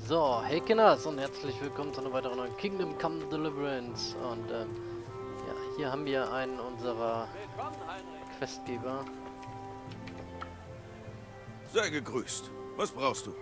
So, hey Kinders und herzlich willkommen zu einer weiteren Kingdom Come Deliverance. Und ja, hier haben wir einen unserer Questgeber. Sei gegrüßt. Was brauchst du?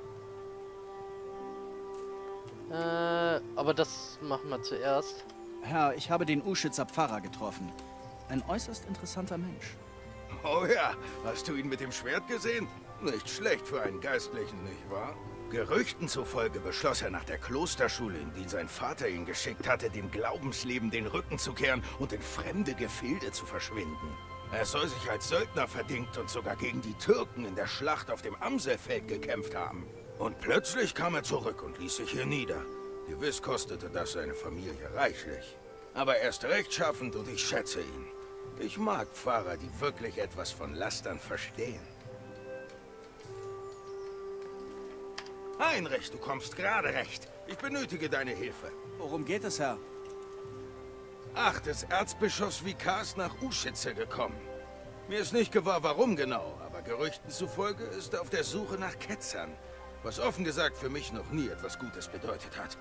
Aber das machen wir zuerst. Herr, ich habe den Uschitzer Pfarrer getroffen. Ein äußerst interessanter Mensch. Oh ja, hast du ihn mit dem Schwert gesehen? Nicht schlecht für einen Geistlichen, nicht wahr? Gerüchten zufolge beschloss er nach der Klosterschule, in die sein Vater ihn geschickt hatte, dem Glaubensleben den Rücken zu kehren und in fremde Gefilde zu verschwinden. Er soll sich als Söldner verdingt und sogar gegen die Türken in der Schlacht auf dem Amselfeld gekämpft haben. Und plötzlich kam er zurück und ließ sich hier nieder. Gewiss kostete das seine Familie reichlich. Aber er ist rechtschaffend und ich schätze ihn. Ich mag Pfarrer, die wirklich etwas von Lastern verstehen. Heinrich, du kommst gerade recht. Ich benötige deine Hilfe. Worum geht es, Herr? Ach, des Erzbischofs Vikar ist nach Uschitze gekommen. Mir ist nicht gewahr, warum genau, aber Gerüchten zufolge ist er auf der Suche nach Ketzern. Was offen gesagt für mich noch nie etwas Gutes bedeutet hat.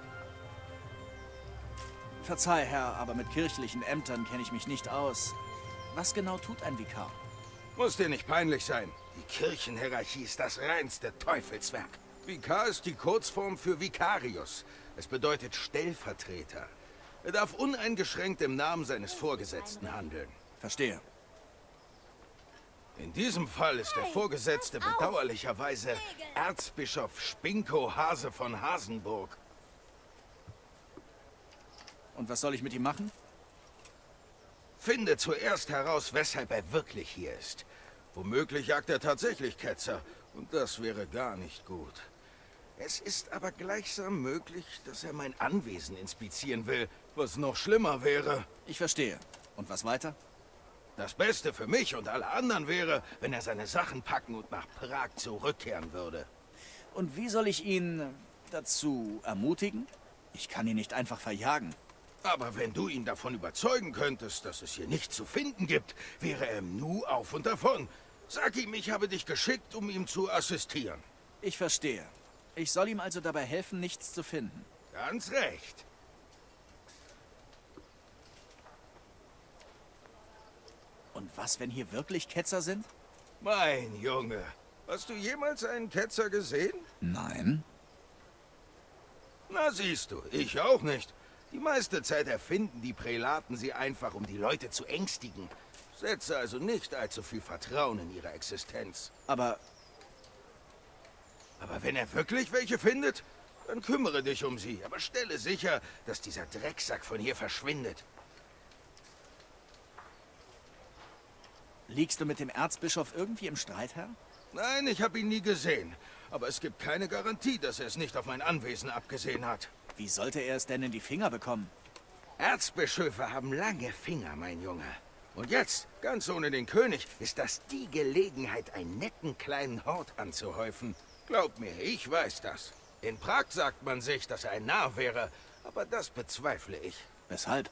Verzeih, Herr, aber mit kirchlichen Ämtern kenne ich mich nicht aus. Was genau tut ein Vikar? Muss dir nicht peinlich sein. Die Kirchenhierarchie ist das reinste Teufelswerk. Vikar ist die Kurzform für Vicarius. Es bedeutet Stellvertreter. Er darf uneingeschränkt im Namen seines Vorgesetzten handeln. Verstehe. In diesem Fall ist der Vorgesetzte bedauerlicherweise Erzbischof Spinko Hase von Hasenburg. Und was soll ich mit ihm machen? Finde zuerst heraus, weshalb er wirklich hier ist. Womöglich jagt er tatsächlich Ketzer, und das wäre gar nicht gut. Es ist aber gleichsam möglich, dass er mein Anwesen inspizieren will, was noch schlimmer wäre. Ich verstehe. Und was weiter? Das Beste für mich und alle anderen wäre, wenn er seine Sachen packen und nach Prag zurückkehren würde. Und wie soll ich ihn dazu ermutigen? Ich kann ihn nicht einfach verjagen. Aber wenn du ihn davon überzeugen könntest, dass es hier nichts zu finden gibt, wäre er im Nu auf und davon. Sag ihm, ich habe dich geschickt, um ihm zu assistieren. Ich verstehe. Ich soll ihm also dabei helfen, nichts zu finden. Ganz recht. Und was, wenn hier wirklich Ketzer sind? Mein Junge, hast du jemals einen Ketzer gesehen? Nein. Na siehst du, ich auch nicht. Die meiste Zeit erfinden die Prälaten sie einfach, um die Leute zu ängstigen. Setze also nicht allzu viel Vertrauen in ihre Existenz. Aber wenn er wirklich welche findet, dann kümmere dich um sie. Aber stelle sicher, dass dieser Drecksack von hier verschwindet. liegst du mit dem Erzbischof irgendwie im Streit, Herr? Nein, ich habe ihn nie gesehen. Aber es gibt keine Garantie, dass er es nicht auf mein Anwesen abgesehen hat. Wie sollte er es denn in die Finger bekommen? Erzbischöfe haben lange Finger, mein Junge. Und jetzt, ganz ohne den König, ist das die Gelegenheit, einen netten kleinen Hort anzuhäufen. Glaub mir, ich weiß das. In Prag sagt man sich, dass er ein Narr wäre, aber das bezweifle ich. Weshalb?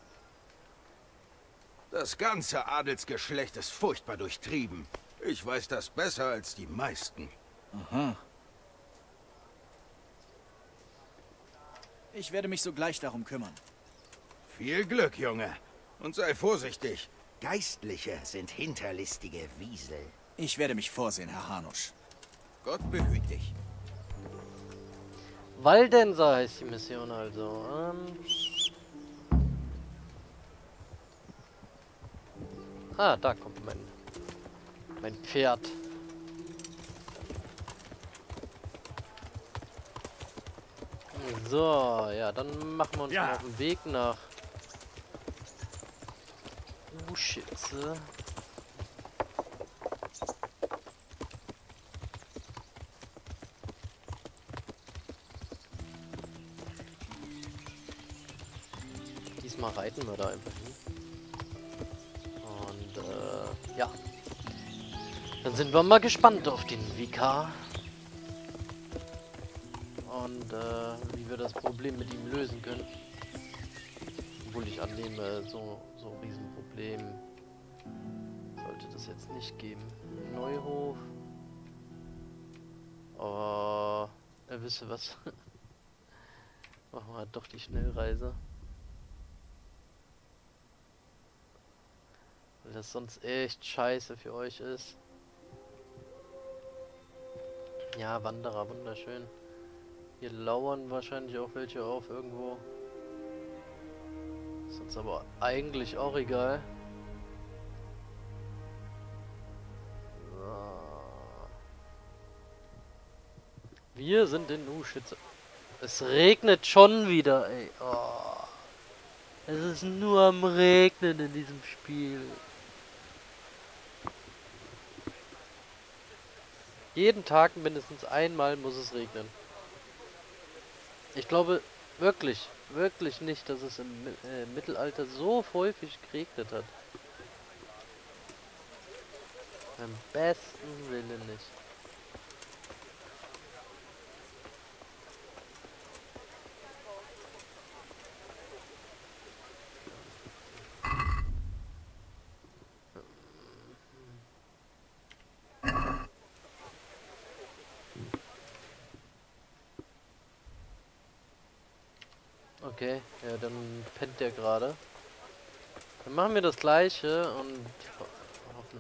Das ganze Adelsgeschlecht ist furchtbar durchtrieben. Ich weiß das besser als die meisten. Aha. Ich werde mich sogleich darum kümmern. Viel Glück, Junge. Und sei vorsichtig. Geistliche sind hinterlistige Wiesel. Ich werde mich vorsehen, Herr Hanusch. Gott behüt dich. Waldenser heißt die Mission also. Da kommt mein Pferd. So, ja, dann machen wir uns mal auf den Weg nach Uschitze. Diesmal reiten wir da einfach hin. Und ja. Dann sind wir mal gespannt auf den Vikar. Und wie wir das Problem mit ihm lösen können. Obwohl ich annehme, so ein Riesenproblem sollte das jetzt nicht geben. Neuhof. Aber wisst ihr was? Machen wir doch die Schnellreise. Weil das sonst echt scheiße für euch ist. Ja, Wanderer, wunderschön. Hier lauern wahrscheinlich auch welche auf irgendwo. Ist uns aber eigentlich auch egal. So. Wir sind in U-Schütze. Es regnet schon wieder, ey. Oh. Es ist nur am Regnen in diesem Spiel. Jeden Tag mindestens einmal muss es regnen. Ich glaube wirklich nicht, dass es im Mittelalter so häufig geregnet hat. Beim besten Willen nicht. Okay, ja, dann pennt der gerade. Dann machen wir das gleiche und hoffen.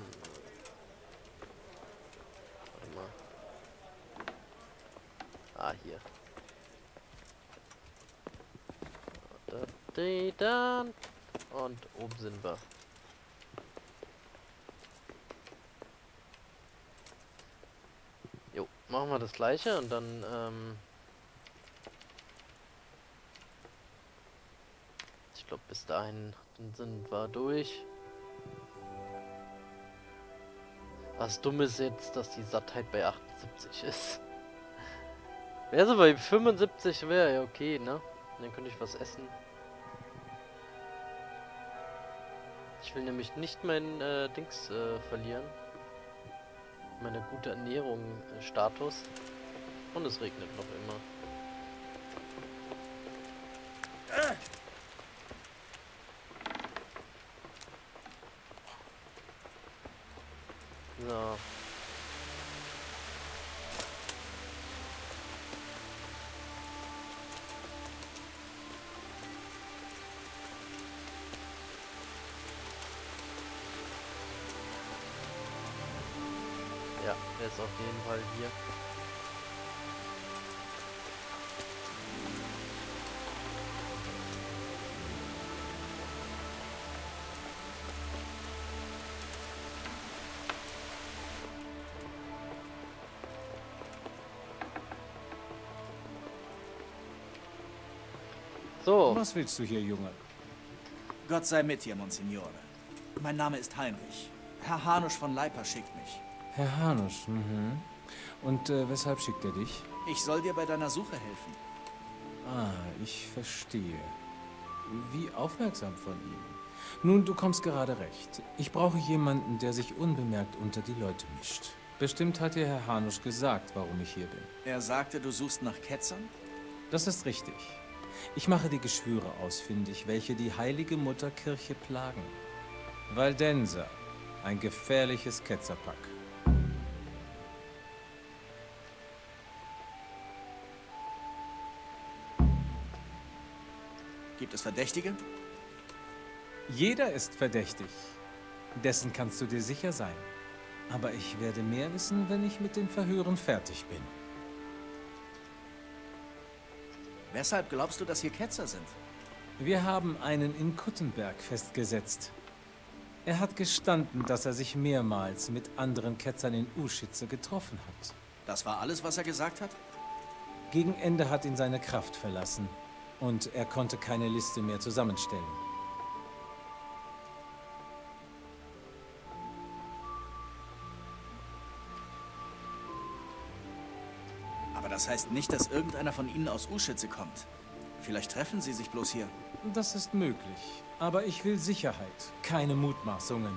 Warte mal. Ah, hier. Dann. Und oben sind wir. Jo, machen wir das gleiche und dann, ich glaube, bis dahin sind wir durch. Das Dumme ist jetzt, dass die Sattheit bei 78 ist. Wäre sie bei 75, wäre ja okay, ne? Dann könnte ich was essen. Ich will nämlich nicht mein Dings verlieren. Meine gute Ernährung Status. Und es regnet noch immer. So. Ja, der ist auf jeden Fall hier. So. Was willst du hier, Junge? Gott sei mit dir, Monsignore. Mein Name ist Heinrich. Herr Hanusch von Leipa schickt mich. Herr Hanusch, Und weshalb schickt er dich? Ich soll dir bei deiner Suche helfen. Ah, ich verstehe. Wie aufmerksam von ihm. Nun, du kommst gerade recht. Ich brauche jemanden, der sich unbemerkt unter die Leute mischt. Bestimmt hat dir Herr Hanusch gesagt, warum ich hier bin. Er sagte, du suchst nach Ketzern? Das ist richtig. Ich mache die Geschwüre ausfindig, welche die heilige Mutterkirche plagen. Valdenser, ein gefährliches Ketzerpack. Gibt es Verdächtige? Jeder ist verdächtig. Dessen kannst du dir sicher sein. Aber ich werde mehr wissen, wenn ich mit den Verhören fertig bin. Weshalb glaubst du, dass hier Ketzer sind? Wir haben einen in Kuttenberg festgesetzt. Er hat gestanden, dass er sich mehrmals mit anderen Ketzern in Uschitze getroffen hat. Das war alles, was er gesagt hat? Gegen Ende hat ihn seine Kraft verlassen. Und er konnte keine Liste mehr zusammenstellen. Aber das heißt nicht, dass irgendeiner von ihnen aus Uschitze kommt. Vielleicht treffen sie sich bloß hier. Das ist möglich. Aber ich will Sicherheit, keine Mutmaßungen.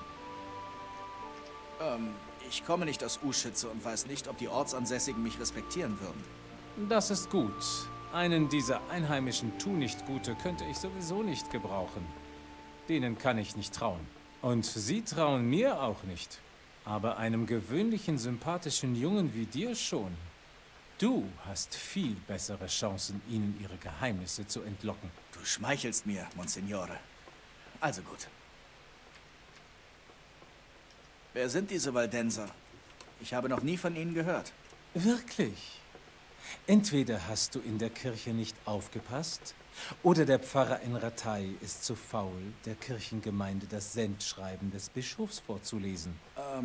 Ich komme nicht aus Uschitze und weiß nicht, ob die Ortsansässigen mich respektieren würden. Das ist gut. Einen dieser einheimischen Tu-nicht-Gute könnte ich sowieso nicht gebrauchen. Denen kann ich nicht trauen. Und sie trauen mir auch nicht. Aber einem gewöhnlichen, sympathischen Jungen wie dir schon. Du hast viel bessere Chancen, ihnen ihre Geheimnisse zu entlocken. Du schmeichelst mir, Monsignore. Also gut. Wer sind diese Waldenser? Ich habe noch nie von ihnen gehört. Wirklich? Entweder hast du in der Kirche nicht aufgepasst, oder der Pfarrer in Ratay ist zu faul, der Kirchengemeinde das Sendschreiben des Bischofs vorzulesen.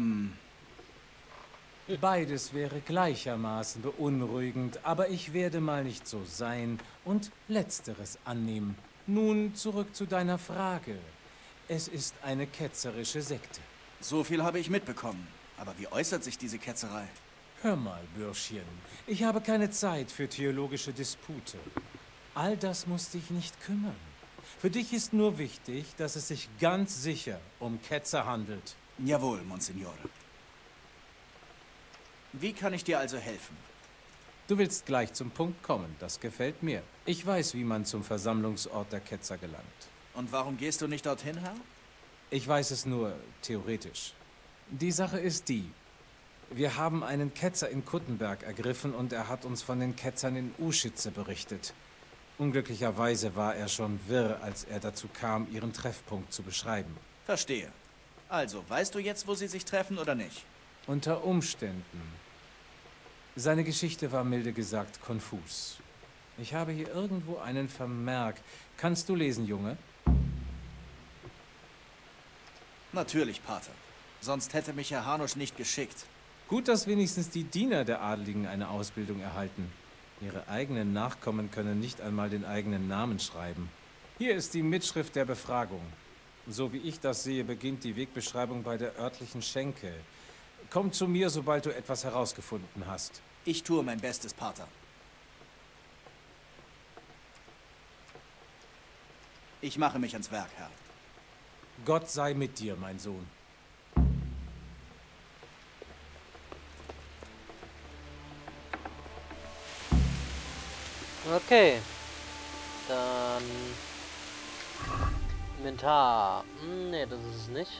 Beides wäre gleichermaßen beunruhigend, aber ich werde mal nicht so sein und Letzteres annehmen. Nun zurück zu deiner Frage. Es ist eine ketzerische Sekte. So viel habe ich mitbekommen. Aber wie äußert sich diese Ketzerei? Hör mal, Bürschchen, ich habe keine Zeit für theologische Dispute. All das muss dich nicht kümmern. Für dich ist nur wichtig, dass es sich ganz sicher um Ketzer handelt. Jawohl, Monsignore. Wie kann ich dir also helfen? Du willst gleich zum Punkt kommen, das gefällt mir. Ich weiß, wie man zum Versammlungsort der Ketzer gelangt. Und warum gehst du nicht dorthin, Herr? Ich weiß es nur theoretisch. Die Sache ist die: Wir haben einen Ketzer in Kuttenberg ergriffen und er hat uns von den Ketzern in Uschitze berichtet. Unglücklicherweise war er schon wirr, als er dazu kam, ihren Treffpunkt zu beschreiben. Verstehe. Also, weißt du jetzt, wo sie sich treffen oder nicht? Unter Umständen. Seine Geschichte war milde gesagt konfus. Ich habe hier irgendwo einen Vermerk. Kannst du lesen, Junge? Natürlich, Pater. Sonst hätte mich Herr Hanusch nicht geschickt. Gut, dass wenigstens die Diener der Adeligen eine Ausbildung erhalten. Ihre eigenen Nachkommen können nicht einmal den eigenen Namen schreiben. Hier ist die Mitschrift der Befragung. So wie ich das sehe, beginnt die Wegbeschreibung bei der örtlichen Schenke. Komm zu mir, sobald du etwas herausgefunden hast. Ich tue mein Bestes, Pater. Ich mache mich ans Werk, Herr. Gott sei mit dir, mein Sohn. Okay. Dann... Inventar. Nee, das ist es nicht.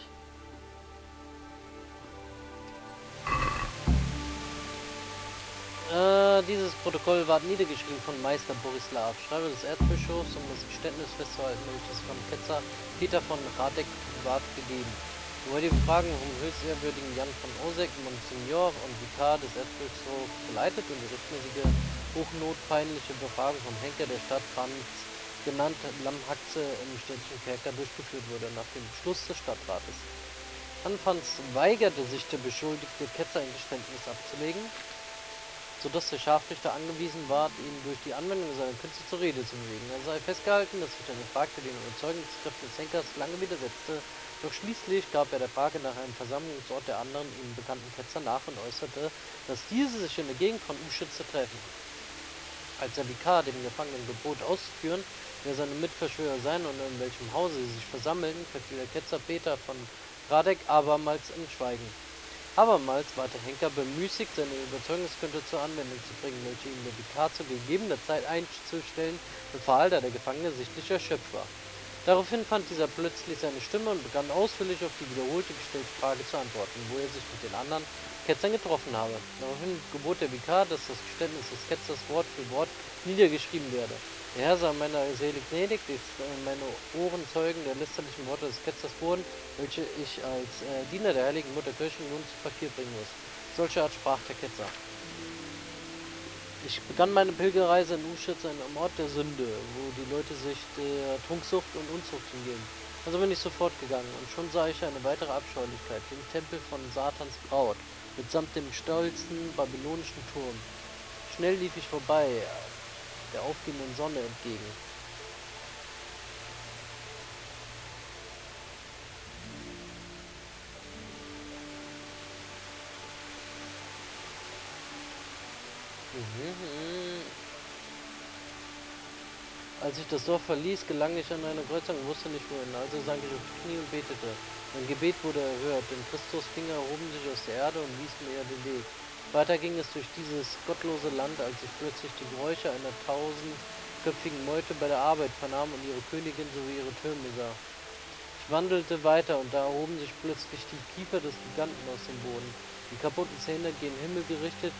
Dieses Protokoll ward niedergeschrieben von Meister Borislav, Schreiber des Erzbischofs, um das Geständnis festzuhalten, welches von Ketzer Peter von Radek ward gegeben. Wo er die Befragung vom höchstehrwürdigen Jan von Osek, Monsignor und Vikar des Erzbischofs geleitet und die rechtmäßige, hochnotpeinliche Befragung vom Henker der Stadt Franz, genannt Lammhaxe im städtischen Kerker, durchgeführt wurde, nach dem Beschluss des Stadtrates. Anfangs weigerte sich der beschuldigte Ketzer ein Geständnis abzulegen, sodass der Scharfrichter angewiesen ward, ihn durch die Anwendung seiner Künste zur Rede zu bewegen. Er sei festgehalten, dass sich der Befragte den Überzeugungskräften des Henkers lange widersetzte, doch schließlich gab er der Frage nach einem Versammlungsort der anderen ihm bekannten Ketzer nach und äußerte, dass diese sich in der Gegend von Uschitze treffen. Als der Vikar dem Gefangenen gebot auszuführen, wer seine Mitverschwörer seien und in welchem Hause sie sich versammelten, verfiel der Ketzer Peter von Radek abermals in Schweigen. Abermals war der Henker bemüßigt, seine Überzeugungskünste zur Anwendung zu bringen, welche ihm der Vikar zu gegebener Zeit einzustellen befahl, da der Gefangene sichtlich erschöpft war. Daraufhin fand dieser plötzlich seine Stimme und begann ausführlich auf die wiederholte gestellte Frage zu antworten, wo er sich mit den anderen Ketzern getroffen habe. Daraufhin gebot der Vikar, dass das Geständnis des Ketzers Wort für Wort niedergeschrieben werde. Der Herr sei meiner selig gnädig, dass meine Ohren Zeugen der lästerlichen Worte des Ketzers wurden, welche ich als Diener der heiligen Mutterkirche nun zu Papier bringen muss. Solche Art sprach der Ketzer. Ich begann meine Pilgerreise in Uschitz, einem Ort der Sünde, wo die Leute sich der Trunksucht und Unzucht hingeben. Also bin ich sofort gegangen, und schon sah ich eine weitere Abscheulichkeit, den Tempel von Satans Braut, mitsamt dem stolzen babylonischen Turm. Schnell lief ich vorbei, der aufgehenden Sonne entgegen. Als ich das Dorf verließ, gelang ich an eine Kreuzung und wusste nicht wohin. Also sank ich auf die Knie und betete. Mein Gebet wurde erhört, denn Christus Finger erhoben sich aus der Erde und wiesen mir den Weg. Weiter ging es durch dieses gottlose Land, als ich plötzlich die Geräusche einer tausendköpfigen Meute bei der Arbeit vernahm und ihre Königin sowie ihre Türme sah. Ich wandelte weiter und da erhoben sich plötzlich die Kiefer des Giganten aus dem Boden. Die kaputten Zähne gen Himmel gerichtet,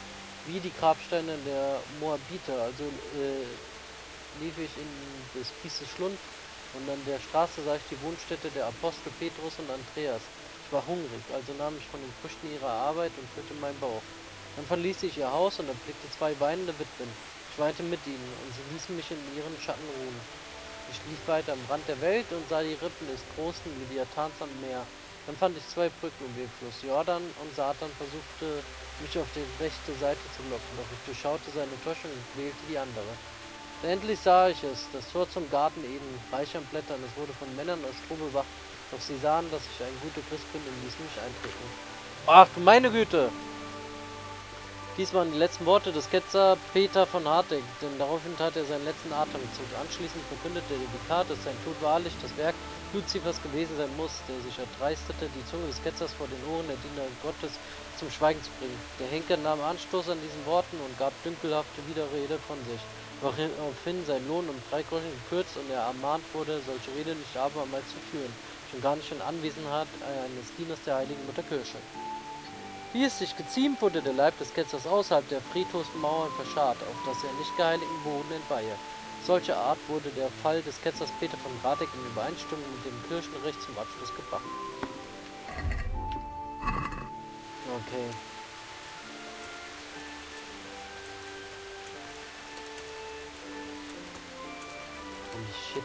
wie die Grabsteine der Moabiter. Also lief ich in des Kieses Schlund und an der Straße sah ich die Wohnstätte der Apostel Petrus und Andreas. Ich war hungrig, also nahm ich von den Früchten ihrer Arbeit und füllte meinen Bauch. Dann verließ ich ihr Haus und erblickte zwei weinende Witwen. Ich weinte mit ihnen und sie ließen mich in ihren Schatten ruhen. Ich lief weiter am Rand der Welt und sah die Rippen des großen Leviathans am Meer. Dann fand ich zwei Brücken über den Fluss Jordan und Satan versuchte, mich auf die rechte Seite zu locken, doch ich durchschaute seine Tasche und wählte die andere. Dann endlich sah ich es, das Tor zum Garten Eden, reich an Blättern, es wurde von Männern aus Stroh bewacht, doch sie sahen, dass ich ein guter Christ bin und ließen mich eintreten. Ach du meine Güte! Dies waren die letzten Worte des Ketzer Peter von Harteg, denn daraufhin tat er seinen letzten Atemzug. Anschließend verkündete der Vikar, dass sein Tod wahrlich das Werk Luzifers gewesen sein muss, der sich erdreistete, die Zunge des Ketzers vor den Ohren der Diener Gottes zum Schweigen zu bringen. Der Henker nahm Anstoß an diesen Worten und gab dünkelhafte Widerrede von sich, woraufhin sein Lohn um 3 Groschen gekürzt und er ermahnt wurde, solche Rede nicht abermals zu führen, schon gar nicht in Anwesenheit eines Dieners der heiligen Mutterkirche. Wie es sich geziemt, wurde der Leib des Ketzers außerhalb der Friedhofsmauern verscharrt, auf dass er nicht geheiligten Boden entweihe. Solcher Art wurde der Fall des Ketzers Peter von Harteg in Übereinstimmung mit dem Kirchenrecht zum Abschluss gebracht. Okay. Holy shit.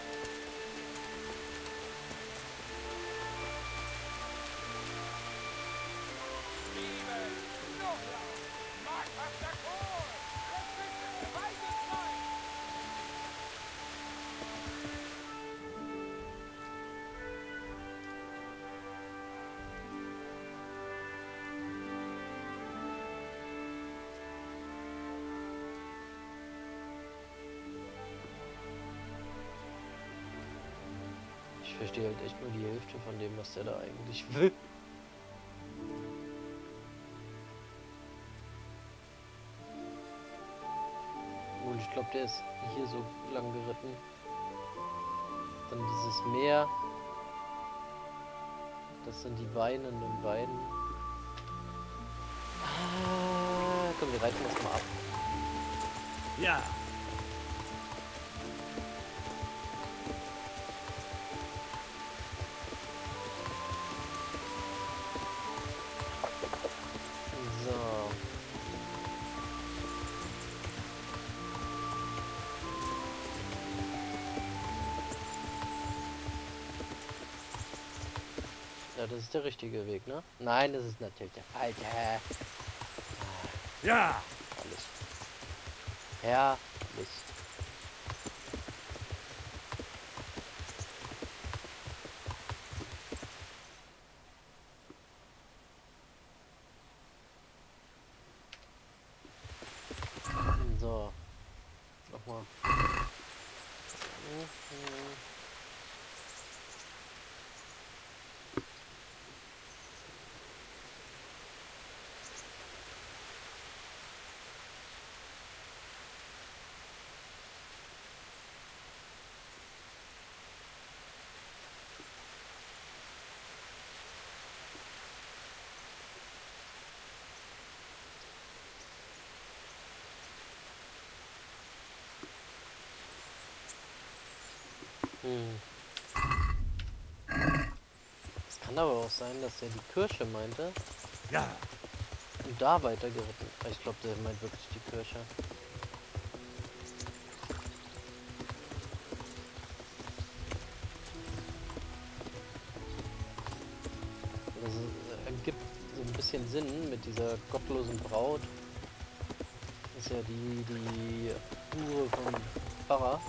Ich verstehe halt echt nur die Hälfte von dem, was der da eigentlich will. Und ich glaube, der ist hier so lang geritten. Dann dieses Meer. Das sind die weinenden Weiden. Ah, komm, wir reiten das mal ab. Ja. Ja, das ist der richtige Weg, ne? Nein, das ist natürlich der falsche. Ja. Alles. Herrlich. So. Nochmal. Es kann aber auch sein, dass er die Kirche meinte. Ja. Und da weiter geritten. Ich glaube, der meint wirklich die Kirche. Das ergibt so ein bisschen Sinn mit dieser gottlosen Braut. Das ist ja die Hure vom Pfarrer.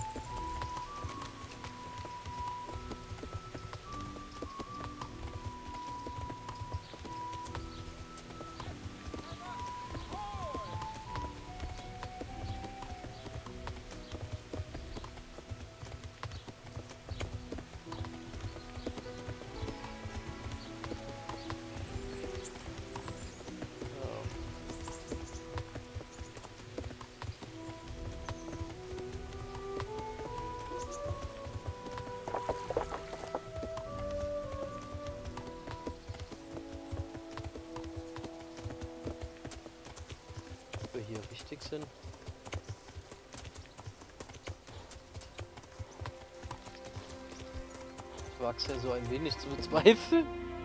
unterwegs sind. Ich wag's ja so ein wenig zu bezweifeln.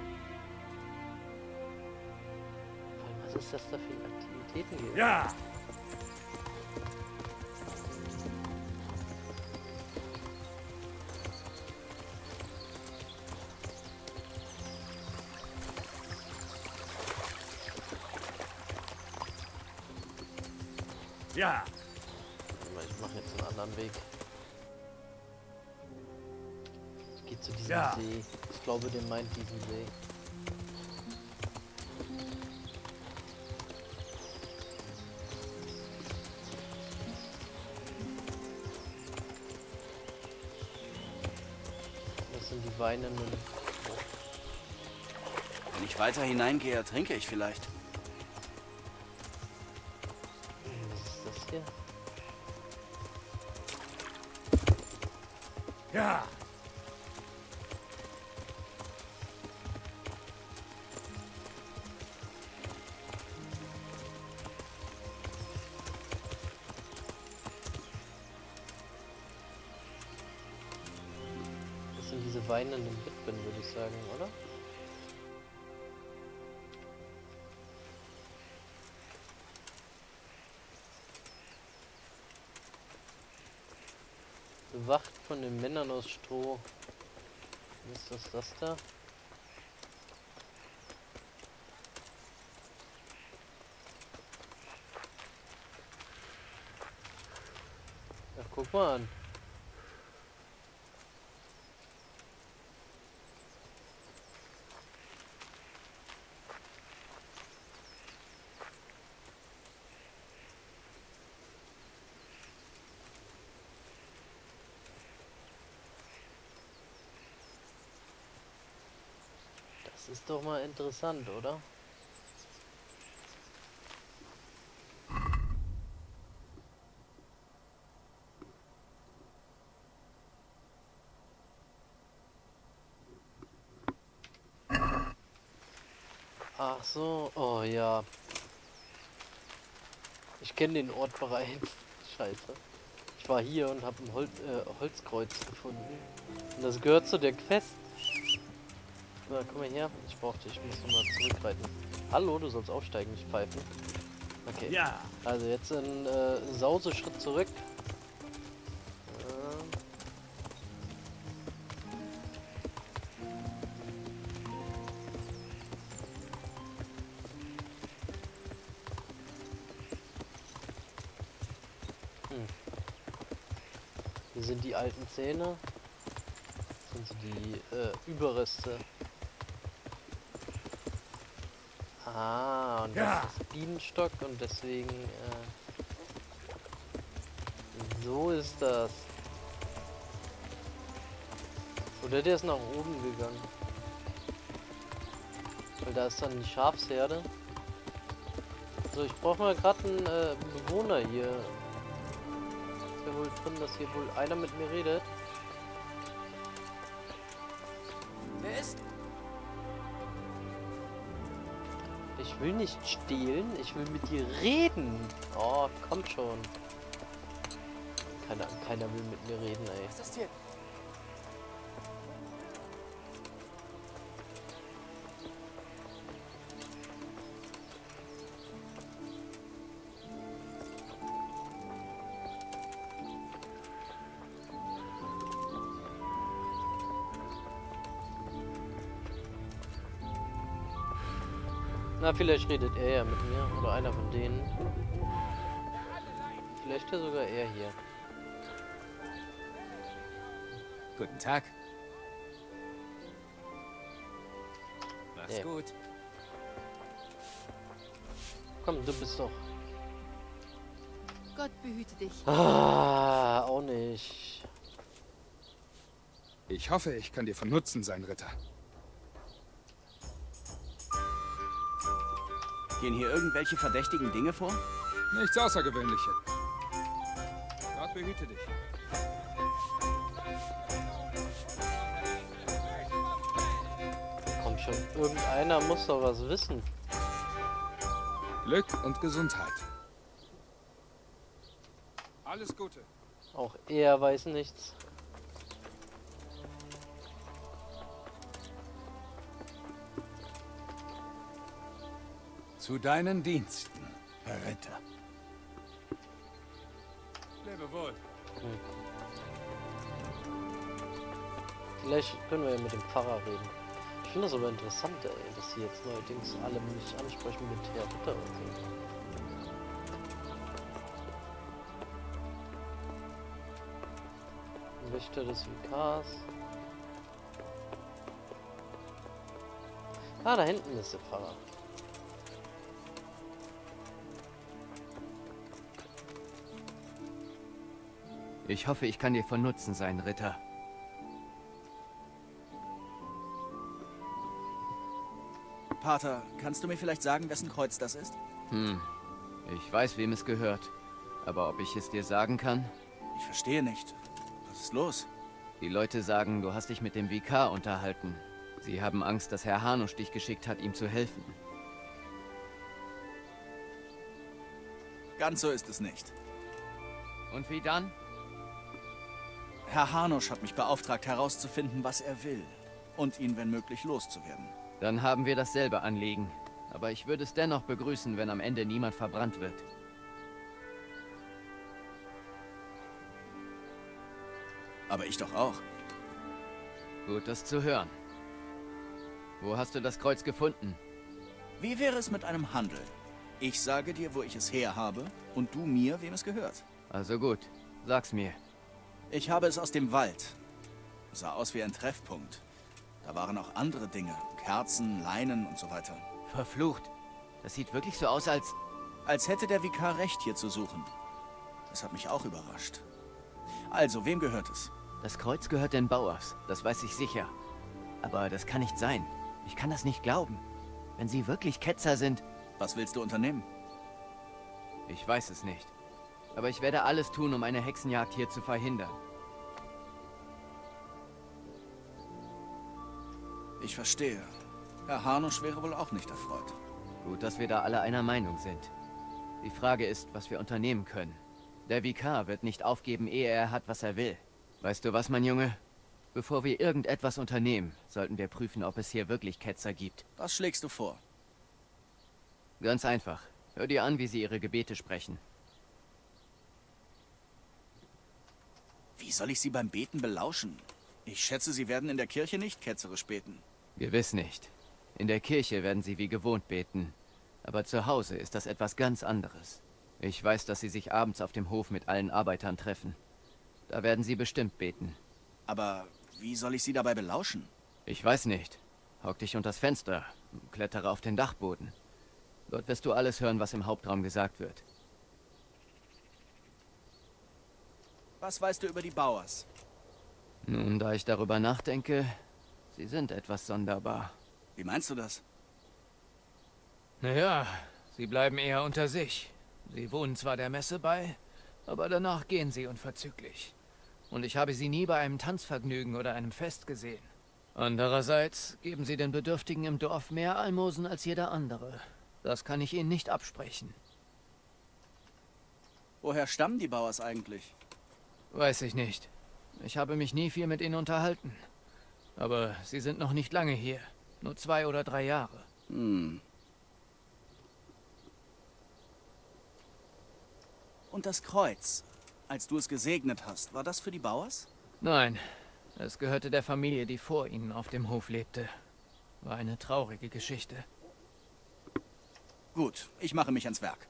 Vor allem, was ist das da für Aktivitäten gibt? Ja! Ja! Ich mache jetzt einen anderen Weg. Ich gehe zu diesem Ja. See. Ich glaube, der meint diesen See. Das sind die weinenden. Wenn ich weiter hineingehe, ertrinke ich vielleicht. Was ist das hier? Ja! Das sind diese weinenden Witwen, würde ich sagen, oder? Bewacht von den Männern aus Stroh. Ist das da? Ach, guck mal an. Das ist doch mal interessant, oder? Ach so, oh ja. Ich kenne den Ort bereits. Scheiße. Ich war hier und habe ein Holzkreuz gefunden. Und das gehört zu der Quest. So, komm mal her. Ich brauch dich. Ich muss nochmal zurückreiten. Hallo, du sollst aufsteigen, nicht pfeifen. Okay. Ja! Also jetzt ein Sauseschritt zurück. Hier sind die alten Zähne. Das sind so die Überreste. Ah, und Ja. das ist Bienenstock und deswegen so ist das. Oder der ist nach oben gegangen. Weil da ist dann die Schafsherde. So, ich brauche mal gerade einen Bewohner hier. Ist ja wohl drin, dass hier wohl einer mit mir redet. Wer ist? Ich will nicht stehlen, ich will mit dir reden. Oh, kommt schon. Keiner will mit mir reden, ey. Was ist das hier? Na, vielleicht redet er ja mit mir oder einer von denen. Vielleicht ja sogar er hier. Guten Tag. Mach's Ja. gut. Komm, du bist doch. Gott behüte dich. Ah, auch nicht. Ich hoffe, ich kann dir von Nutzen sein, Ritter. Gehen hier irgendwelche verdächtigen Dinge vor? Nichts Außergewöhnliches. Gott behüte dich. Komm schon, irgendeiner muss doch was wissen. Glück und Gesundheit. Alles Gute. Auch er weiß nichts. Zu deinen Diensten, Herr Ritter. Lebe wohl. Vielleicht können wir ja mit dem Pfarrer reden. Ich finde das aber interessant, ey, dass sie jetzt neuerdings alle mich ansprechen mit Herr Ritter und so. Wächter des Vikars. Ah, da hinten ist der Pfarrer. Ich hoffe, ich kann dir von Nutzen sein, Ritter. Pater, kannst du mir vielleicht sagen, wessen Kreuz das ist? Ich weiß, wem es gehört. Aber ob ich es dir sagen kann? Ich verstehe nicht. Was ist los? Die Leute sagen, du hast dich mit dem Vikar unterhalten. Sie haben Angst, dass Herr Hanusch dich geschickt hat, ihm zu helfen. Ganz so ist es nicht. Und wie dann? Herr Hanusch hat mich beauftragt, herauszufinden, was er will. Und ihn, wenn möglich, loszuwerden. Dann haben wir dasselbe Anliegen. Aber ich würde es dennoch begrüßen, wenn am Ende niemand verbrannt wird. Aber ich doch auch. Gut, das zu hören. Wo hast du das Kreuz gefunden? Wie wäre es mit einem Handel? Ich sage dir, wo ich es her habe, und du mir, wem es gehört. Also gut, sag's mir. Ich habe es aus dem Wald. Sah aus wie ein Treffpunkt. Da waren auch andere Dinge. Kerzen, Leinen und so weiter. Verflucht. Das sieht wirklich so aus, als... Als hätte der Vikar recht, hier zu suchen. Das hat mich auch überrascht. Also, wem gehört es? Das Kreuz gehört den Bauers, das weiß ich sicher. Aber das kann nicht sein. Ich kann das nicht glauben. Wenn sie wirklich Ketzer sind... Was willst du unternehmen? Ich weiß es nicht. Aber ich werde alles tun, um eine Hexenjagd hier zu verhindern. Ich verstehe. Herr Hanusch wäre wohl auch nicht erfreut. Gut, dass wir da alle einer Meinung sind. Die Frage ist, was wir unternehmen können. Der Vikar wird nicht aufgeben, ehe er hat, was er will. Weißt du was, mein Junge? Bevor wir irgendetwas unternehmen, sollten wir prüfen, ob es hier wirklich Ketzer gibt. Was schlägst du vor? Ganz einfach. Hör dir an, wie sie ihre Gebete sprechen. Wie soll ich sie beim Beten belauschen? Ich schätze, sie werden in der Kirche nicht ketzerisch beten. Gewiss nicht. In der Kirche werden sie wie gewohnt beten. Aber zu Hause ist das etwas ganz anderes. Ich weiß, dass sie sich abends auf dem Hof mit allen Arbeitern treffen. Da werden sie bestimmt beten. Aber wie soll ich sie dabei belauschen? Ich weiß nicht. Hock dich unters Fenster, klettere auf den Dachboden. Dort wirst du alles hören, was im Hauptraum gesagt wird. Was weißt du über die Bauers? Nun, da ich darüber nachdenke, sie sind etwas sonderbar. Wie meinst du das? Naja, sie bleiben eher unter sich. Sie wohnen zwar der Messe bei, aber danach gehen sie unverzüglich. Und ich habe sie nie bei einem Tanzvergnügen oder einem Fest gesehen. Andererseits geben sie den Bedürftigen im Dorf mehr Almosen als jeder andere. Das kann ich ihnen nicht absprechen. Woher stammen die Bauers eigentlich? Weiß ich nicht. Ich habe mich nie viel mit ihnen unterhalten. Aber sie sind noch nicht lange hier. Nur 2 oder 3 Jahre. Und das Kreuz, als du es gesegnet hast, war das für die Bauers? Nein, es gehörte der Familie, die vor ihnen auf dem Hof lebte. War eine traurige Geschichte. Gut, ich mache mich ans Werk.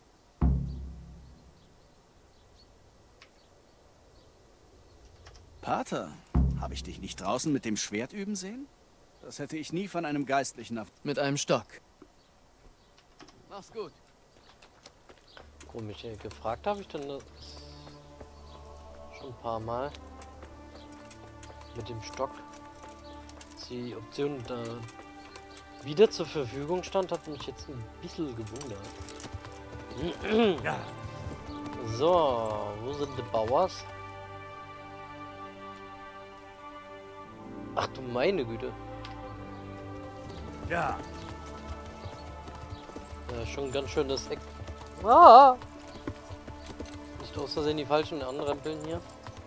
Pater, habe ich dich nicht draußen mit dem Schwert üben sehen? Das hätte ich nie von einem Geistlichen auf... Mit einem Stock. Mach's gut. Komisch, gefragt habe ich dann das schon ein paar Mal. Mit dem Stock. Die Option da wieder zur Verfügung stand, hat mich jetzt ein bisschen gewundert. Ja. So, wo sind die Bauers? Ach du meine Güte. Ja. Ja, schon ganz schön das Eck. Ah! Nicht nicht aus Versehen die Falschen anrempeln hier?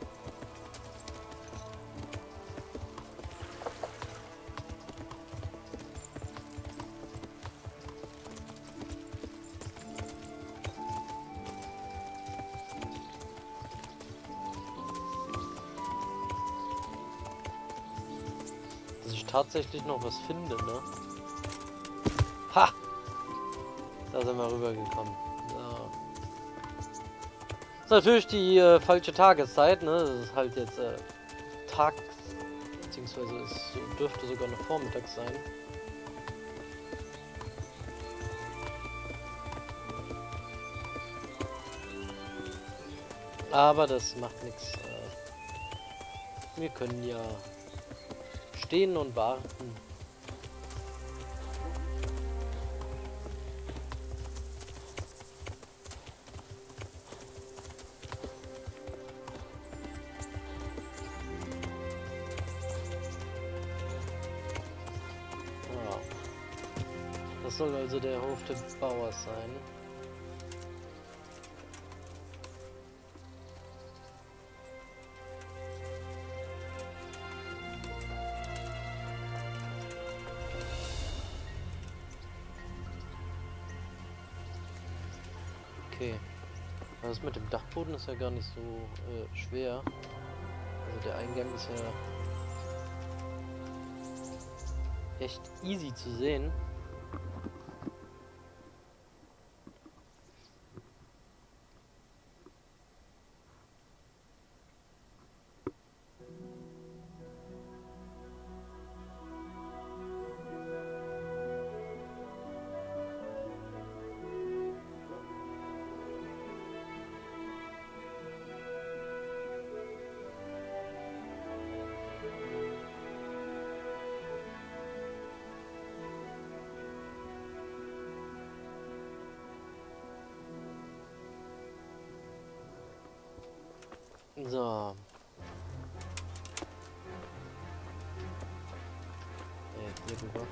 Dass ich tatsächlich noch was finde, ne? Ha! Da sind wir rübergekommen. So. Das ist natürlich die falsche Tageszeit, ne? Das ist halt jetzt tags, beziehungsweise es dürfte sogar noch vormittags sein. Aber das macht nichts. Wir können ja stehen und warten. Das soll also der Hof des Bauers sein. Okay. Das mit dem Dachboden ist ja gar nicht so schwer. Also der Eingang ist ja echt easy zu sehen. So. Hier rüber.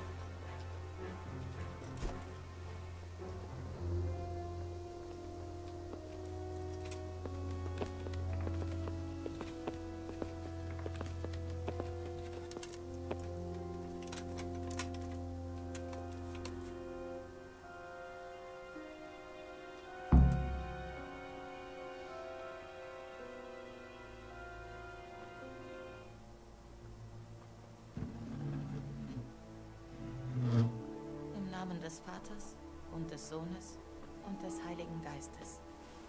Im Namen des Vaters und des Sohnes und des Heiligen Geistes.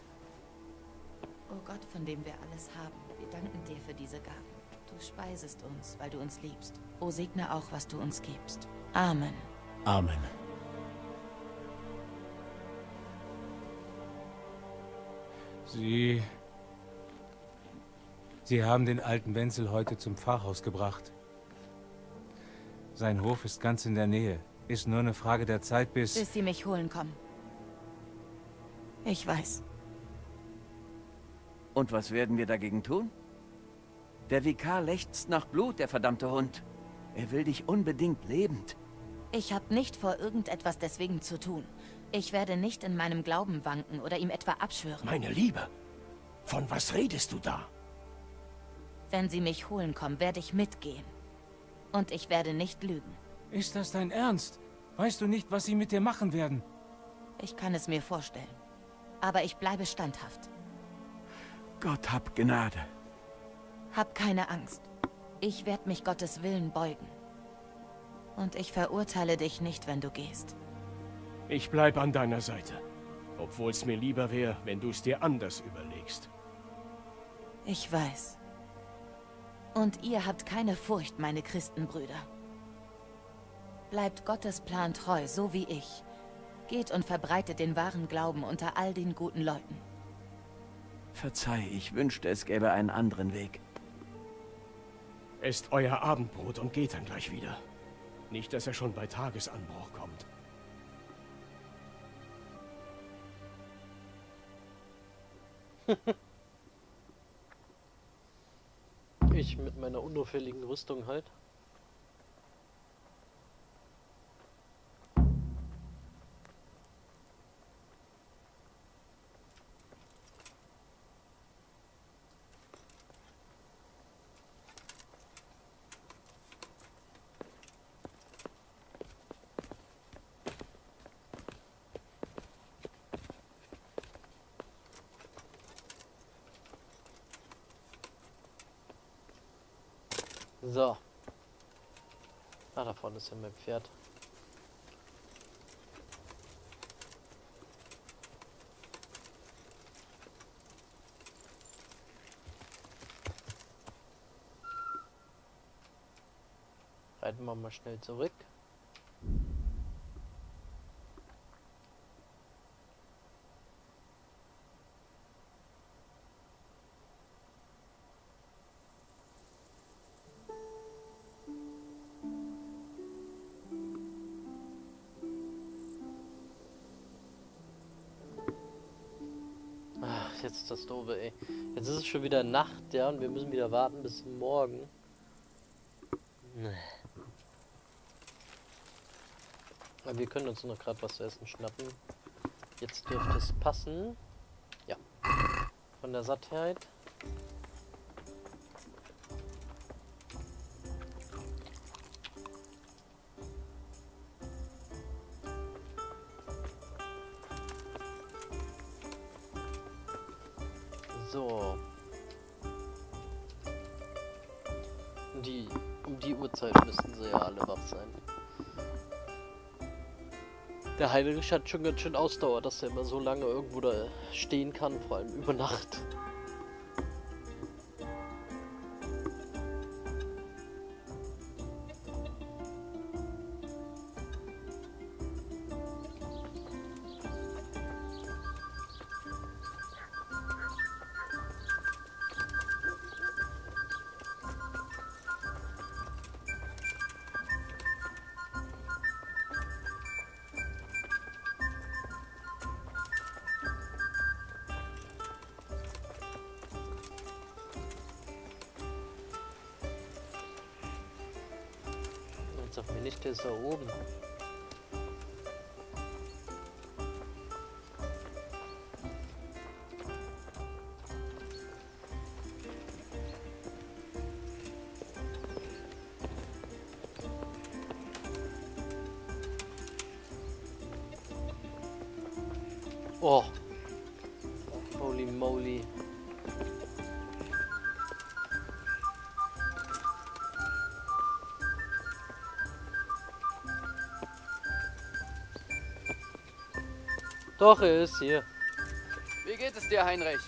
O Gott, von dem wir alles haben, wir danken dir für diese Gaben. Du speisest uns, weil du uns liebst. O segne auch, was du uns gibst. Amen. Amen. Sie haben den alten Wenzel heute zum Pfarrhaus gebracht. Sein Hof ist ganz in der Nähe. Ist nur eine Frage der Zeit, bis sie mich holen kommen. Ich weiß. Und was werden wir dagegen tun? Der Vikar lechzt nach Blut, der verdammte Hund. Er will dich unbedingt lebend. Ich habe nicht vor, irgendetwas deswegen zu tun. Ich werde nicht in meinem Glauben wanken oder ihm etwa abschwören. Meine Liebe, von was redest du da? Wenn sie mich holen kommen, werde ich mitgehen. Und ich werde nicht lügen. Ist das dein Ernst? Weißt du nicht, was sie mit dir machen werden? Ich kann es mir vorstellen. Aber ich bleibe standhaft. Gott hab Gnade. Hab keine Angst. Ich werde mich Gottes Willen beugen. Und ich verurteile dich nicht, wenn du gehst. Ich bleib an deiner Seite. Obwohl es mir lieber wäre, wenn du es dir anders überlegst. Ich weiß. Und ihr habt keine Furcht, meine Christenbrüder. Bleibt Gottes Plan treu, so wie ich. Geht und verbreitet den wahren Glauben unter all den guten Leuten. Verzeih, ich wünschte, es gäbe einen anderen Weg. Esst euer Abendbrot und geht dann gleich wieder. Nicht, dass er schon bei Tagesanbruch kommt. Ich mit meiner unauffälligen Rüstung halt. So. Ah, da vorne ist ja mein Pferd. Reiten wir mal schnell zurück. Ach, jetzt ist das doofe, ey. Jetzt ist es schon wieder Nacht, ja, und wir müssen wieder warten bis morgen. Nee. Aber wir können uns noch gerade was zu essen schnappen. Jetzt dürfte es passen. Ja. Von der Sattheit. So. Um die Uhrzeit müssten sie ja alle wach sein. Der Heinrich hat schon ganz schön Ausdauer, dass er immer so lange irgendwo da stehen kann, vor allem über Nacht. Auf mir nicht, der ist da oben. Oh. Holy moly. Doch, er ist hier. Wie geht es dir, Heinrich?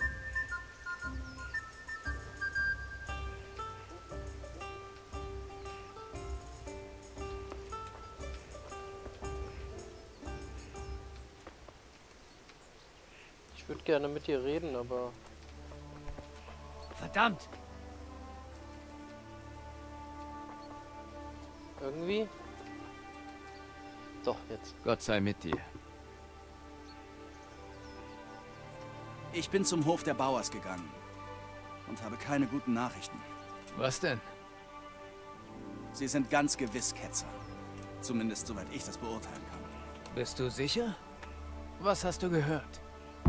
Ich würde gerne mit dir reden, aber... Verdammt! Irgendwie? Doch, jetzt. Gott sei mit dir. Ich bin zum Hof der Bauers gegangen und habe keine guten Nachrichten. Was denn? Sie sind ganz gewiss Ketzer. Zumindest soweit ich das beurteilen kann. Bist du sicher? Was hast du gehört?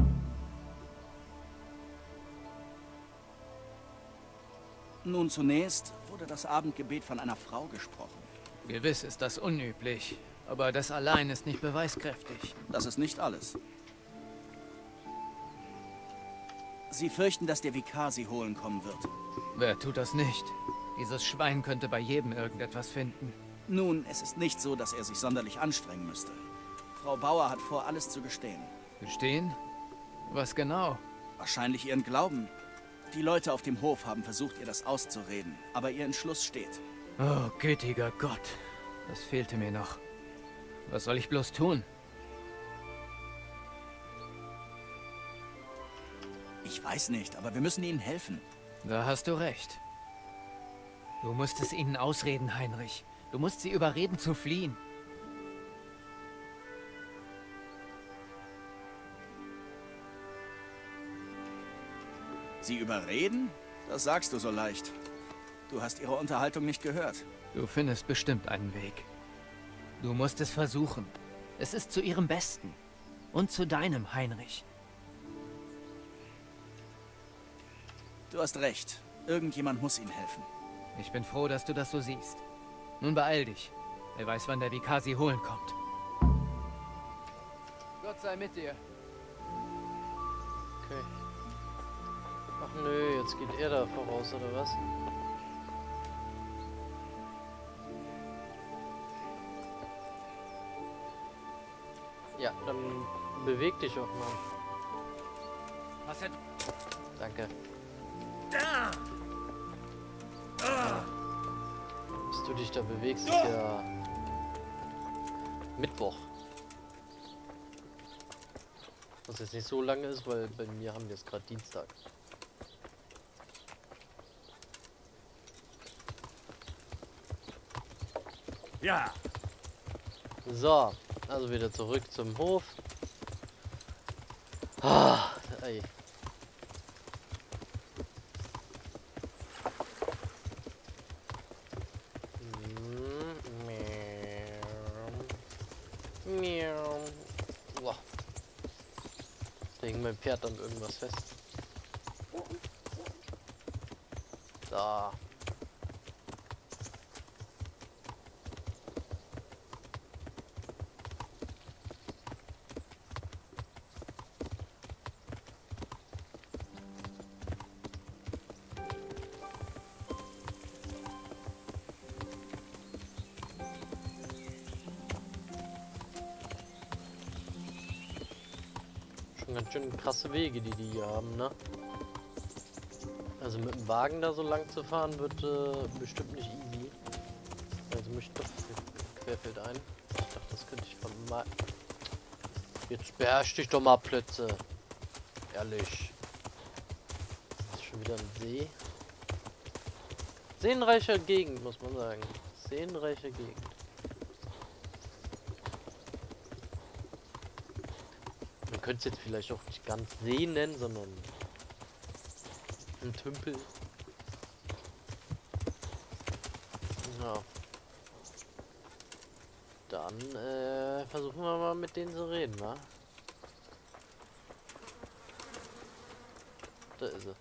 Nun, zunächst wurde das Abendgebet von einer Frau gesprochen. Gewiss ist das unüblich, aber das allein ist nicht beweiskräftig. Das ist nicht alles. Sie fürchten, dass der Vikar sie holen kommen wird. Wer tut das nicht? Dieses Schwein könnte bei jedem irgendetwas finden. Nun, es ist nicht so, dass er sich sonderlich anstrengen müsste. Frau Bauer hat vor, alles zu gestehen. Gestehen? Was genau? Wahrscheinlich ihren Glauben. Die Leute auf dem Hof haben versucht, ihr das auszureden, aber ihr Entschluss steht. Oh, gütiger Gott. Das fehlte mir noch. Was soll ich bloß tun? Ich weiß nicht, aber wir müssen ihnen helfen. Da hast du recht. Du musst es ihnen ausreden, Heinrich. Du musst sie überreden zu fliehen. Sie überreden? Das sagst du so leicht. Du hast ihre Unterhaltung nicht gehört. Du findest bestimmt einen Weg. Du musst es versuchen. Es ist zu ihrem Besten. Und zu deinem, Heinrich. Du hast recht. Irgendjemand muss ihnen helfen. Ich bin froh, dass du das so siehst. Nun beeil dich. Wer weiß, wann der Vikar sie holen kommt. Gott sei mit dir. Okay. Ach nö, jetzt geht er da voraus, oder was? Dann beweg dich auch mal. Was hätte... Danke. Ja. Bis du dich da bewegst, ist ja Mittwoch. Was jetzt nicht so lange ist, weil bei mir haben wir jetzt gerade Dienstag. Ja. So, also wieder zurück zum Hof. Ah, ey. Boah. Da hing mein Pferd an irgendwas fest. Da. Schon ganz schön krasse Wege, die hier haben, ne? Also mit dem Wagen da so lang zu fahren, wird bestimmt nicht easy. Also mich doch querfeld ein. Ich dachte, das könnte ich von mal. Jetzt beherrsch dich doch mal Plätze. Ehrlich. Das ist schon wieder ein See. Seenreiche Gegend, muss man sagen. Seenreiche Gegend. Man könnte es jetzt vielleicht auch nicht ganz See nennen, sondern ein Tümpel. Ja. Dann versuchen wir mal mit denen zu reden, wa? Da ist sie.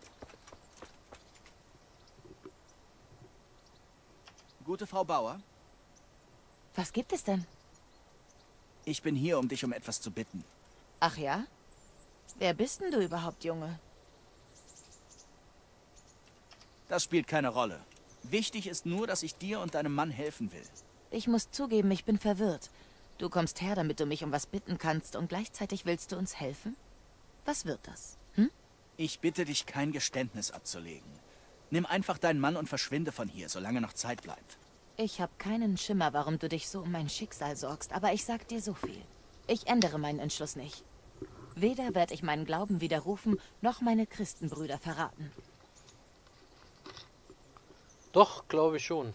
Gute Frau Bauer, Was gibt es denn? ich bin hier, um dich um etwas zu bitten. Ach ja? Wer bist denn du überhaupt, Junge? Das spielt keine Rolle. Wichtig ist nur, dass ich dir und deinem Mann helfen will. Ich muss zugeben, ich bin verwirrt. Du kommst her, damit du mich um was bitten kannst und gleichzeitig willst du uns helfen? Was wird das? Hm? Ich bitte dich, kein Geständnis abzulegen. Nimm einfach deinen Mann und verschwinde von hier, solange noch Zeit bleibt. Ich habe keinen Schimmer, warum du dich so um mein Schicksal sorgst, aber ich sag dir so viel. Ich ändere meinen Entschluss nicht. Weder werde ich meinen Glauben widerrufen, noch meine Christenbrüder verraten. Doch, glaube ich schon.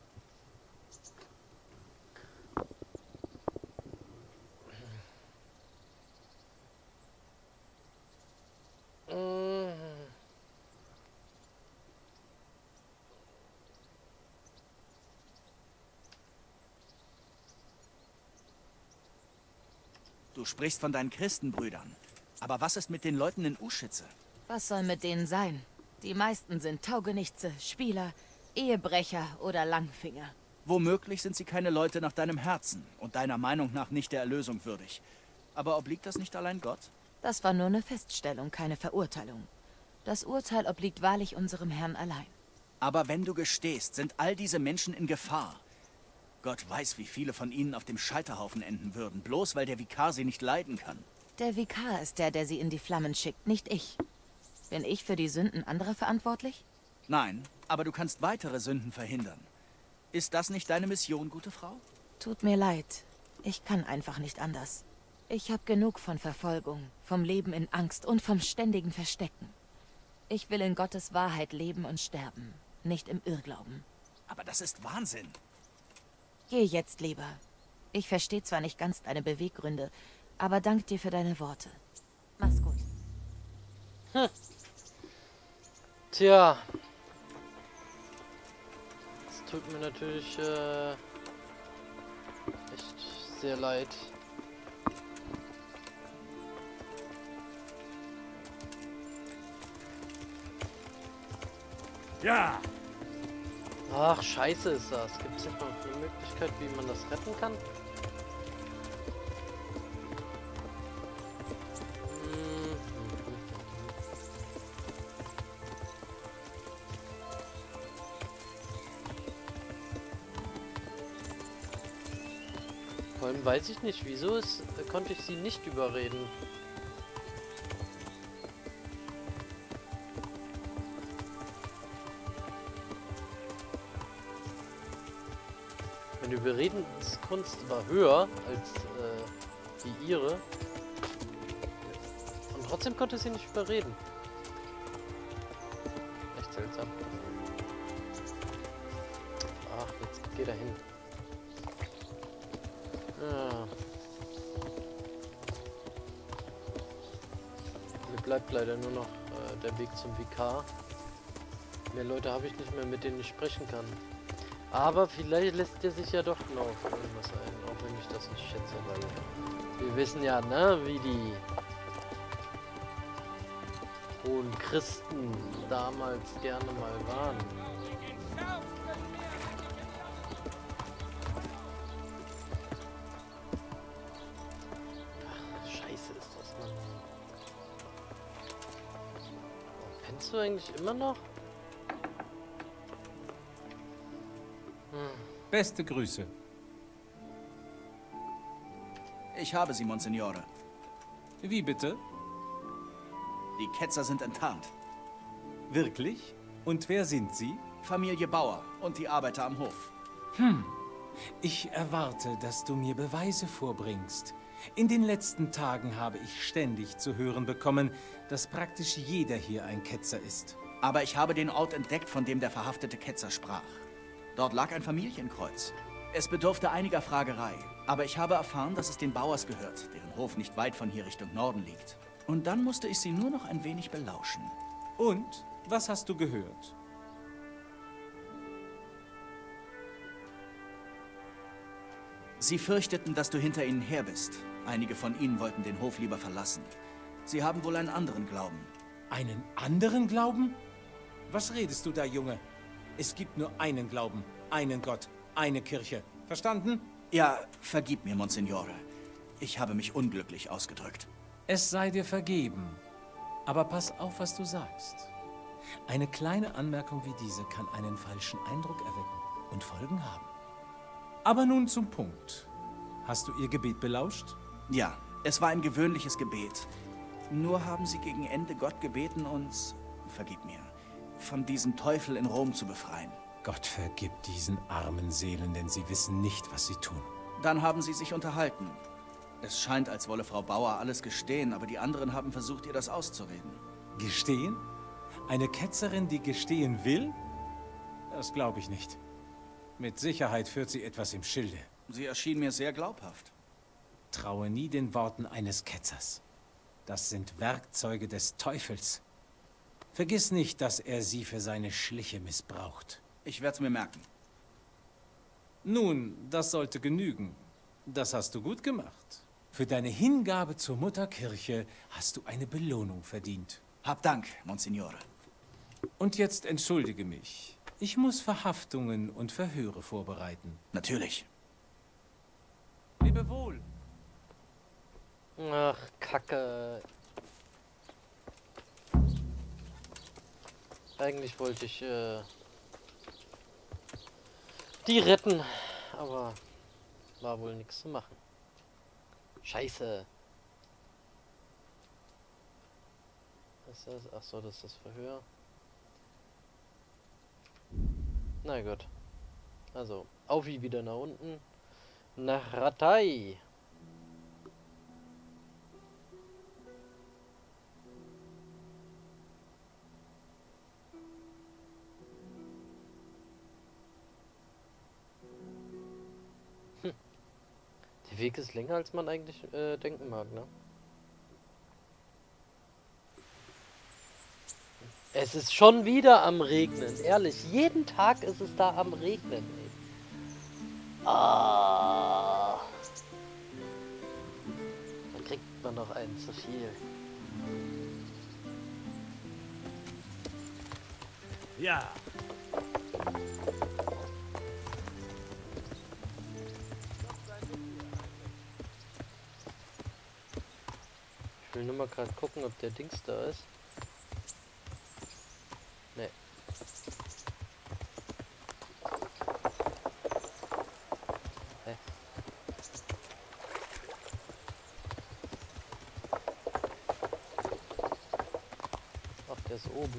Du sprichst von deinen Christenbrüdern. Aber was ist mit den Leuten in Uschitze? Was soll mit denen sein? Die meisten sind Taugenichtse, Spieler, Ehebrecher oder Langfinger. Womöglich sind sie keine Leute nach deinem Herzen und deiner Meinung nach nicht der Erlösung würdig. Aber obliegt das nicht allein Gott? Das war nur eine Feststellung, keine Verurteilung. Das Urteil obliegt wahrlich unserem Herrn allein. Aber wenn du gestehst, sind all diese Menschen in Gefahr. Gott weiß, wie viele von ihnen auf dem Scheiterhaufen enden würden, bloß weil der Vikar sie nicht leiden kann. Der Vikar ist der, der sie in die Flammen schickt, nicht ich. Bin ich für die Sünden anderer verantwortlich? Nein, aber du kannst weitere Sünden verhindern. Ist das nicht deine Mission, gute Frau? Tut mir leid. Ich kann einfach nicht anders. Ich habe genug von Verfolgung, vom Leben in Angst und vom ständigen Verstecken. Ich will in Gottes Wahrheit leben und sterben, nicht im Irrglauben. Aber das ist Wahnsinn. Geh jetzt lieber. Ich verstehe zwar nicht ganz deine Beweggründe, aber dank dir für deine Worte. Mach's gut. Tja. Es tut mir natürlich echt sehr leid. Ja. Ach, scheiße ist das. Gibt es nicht noch eine Möglichkeit, wie man das retten kann? Vor allem weiß ich nicht, wieso konnte ich sie nicht überreden. Meine Überredenskunst war höher als die ihre. Und trotzdem konnte sie nicht überreden. Echt seltsam. Ach, jetzt geht er hin. Ja. Mir bleibt leider nur noch der Weg zum Vikar. Mehr Leute habe ich nicht mehr, mit denen ich sprechen kann. Aber vielleicht lässt der sich ja doch noch irgendwas ein, auch wenn ich das nicht schätze, weil wir wissen ja, ne, wie die hohen Christen damals gerne mal waren. Ach, scheiße ist das, Mann. Oh, pennst du eigentlich immer noch? Beste Grüße. Ich habe sie, Monsignore. Wie bitte? Die Ketzer sind enttarnt. Wirklich? Und wer sind sie? Familie Bauer und die Arbeiter am Hof. Ich erwarte, dass du mir Beweise vorbringst. In den letzten Tagen habe ich ständig zu hören bekommen, dass praktisch jeder hier ein Ketzer ist. Aber ich habe den Ort entdeckt, von dem der verhaftete Ketzer sprach. Dort lag ein Familienkreuz. Es bedurfte einiger Fragerei, aber ich habe erfahren, dass es den Bauers gehört, deren Hof nicht weit von hier Richtung Norden liegt. Und dann musste ich sie nur noch ein wenig belauschen. Und? Was hast du gehört? Sie fürchteten, dass du hinter ihnen her bist. Einige von ihnen wollten den Hof lieber verlassen. Sie haben wohl einen anderen Glauben. Einen anderen Glauben? Was redest du da, Junge? Es gibt nur einen Glauben, einen Gott, eine Kirche. Verstanden? Ja, vergib mir, Monsignore. Ich habe mich unglücklich ausgedrückt. Es sei dir vergeben. Aber pass auf, was du sagst. Eine kleine Anmerkung wie diese kann einen falschen Eindruck erwecken und Folgen haben. Aber nun zum Punkt. Hast du ihr Gebet belauscht? Ja, es war ein gewöhnliches Gebet. Nur haben sie gegen Ende Gott gebeten, uns, vergib mir, von diesem Teufel in Rom zu befreien. Gott vergib diesen armen Seelen, denn sie wissen nicht, was sie tun. Dann haben sie sich unterhalten. Es scheint, als wolle Frau Bauer alles gestehen, aber die anderen haben versucht, ihr das auszureden. Gestehen? Eine Ketzerin, die gestehen will? Das glaube ich nicht. Mit Sicherheit führt sie etwas im Schilde. Sie erschien mir sehr glaubhaft. Traue nie den Worten eines Ketzers. Das sind Werkzeuge des Teufels. Vergiss nicht, dass er sie für seine Schliche missbraucht. Ich werde es mir merken. Nun, das sollte genügen. Das hast du gut gemacht. Für deine Hingabe zur Mutterkirche hast du eine Belohnung verdient. Hab Dank, Monsignore. Und jetzt entschuldige mich. Ich muss Verhaftungen und Verhöre vorbereiten. Natürlich. Lebe wohl. Ach, Kacke. Eigentlich wollte ich die retten, aber war wohl nichts zu machen. Scheiße. Was ist das? Ach so, das ist das Verhör. Na gut. Also, auf wie wieder nach unten. Nach Rattay. Der Weg ist länger, als man eigentlich denken mag, ne? Es ist schon wieder am Regnen, ehrlich. Jeden Tag ist es da am Regnen, ey. Ah. Da kriegt man noch einen zu viel. Ja. Ich will nur mal gerade gucken, ob der Dings da ist. Nee. Hä? oben.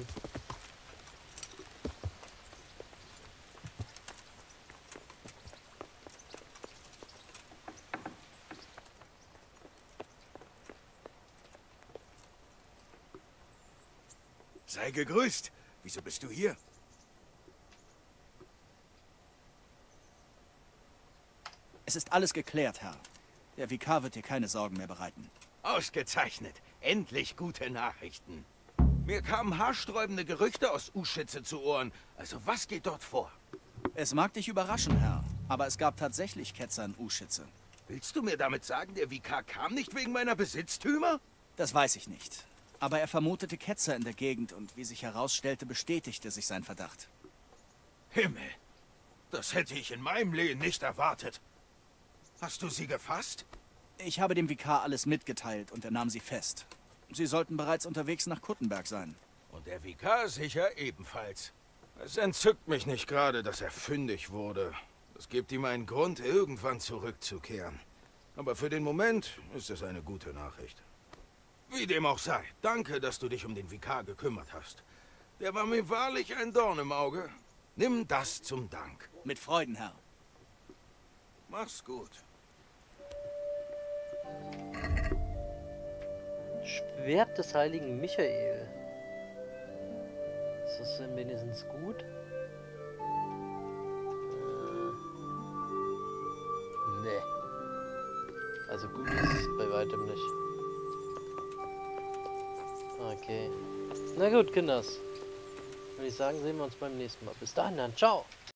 Sei gegrüßt. Wieso bist du hier? Es ist alles geklärt, Herr. Der Vikar wird dir keine Sorgen mehr bereiten. Ausgezeichnet. Endlich gute Nachrichten. Mir kamen haarsträubende Gerüchte aus Uschitze zu Ohren. Also was geht dort vor? Es mag dich überraschen, Herr, aber es gab tatsächlich Ketzer in Uschitze. Willst du mir damit sagen, der Vikar kam nicht wegen meiner Besitztümer? Das weiß ich nicht. Aber er vermutete Ketzer in der Gegend und wie sich herausstellte, bestätigte sich sein Verdacht. Himmel, das hätte ich in meinem Leben nicht erwartet. Hast du sie gefasst? Ich habe dem Vikar alles mitgeteilt und er nahm sie fest. Sie sollten bereits unterwegs nach Kuttenberg sein. Und der Vikar sicher ebenfalls. Es entzückt mich nicht gerade, dass er fündig wurde. Das gibt ihm einen Grund, irgendwann zurückzukehren. Aber für den Moment ist es eine gute Nachricht. Wie dem auch sei, danke, dass du dich um den Vikar gekümmert hast. Der war mir wahrlich ein Dorn im Auge. Nimm das zum Dank. Mit Freuden, Herr. Mach's gut. Schwert des heiligen Michael. Ist das denn wenigstens gut? Nee. Also gut ist es bei weitem nicht. Okay. Na gut, Kinders. Würde ich sagen, sehen wir uns beim nächsten Mal. Bis dahin dann. Ciao.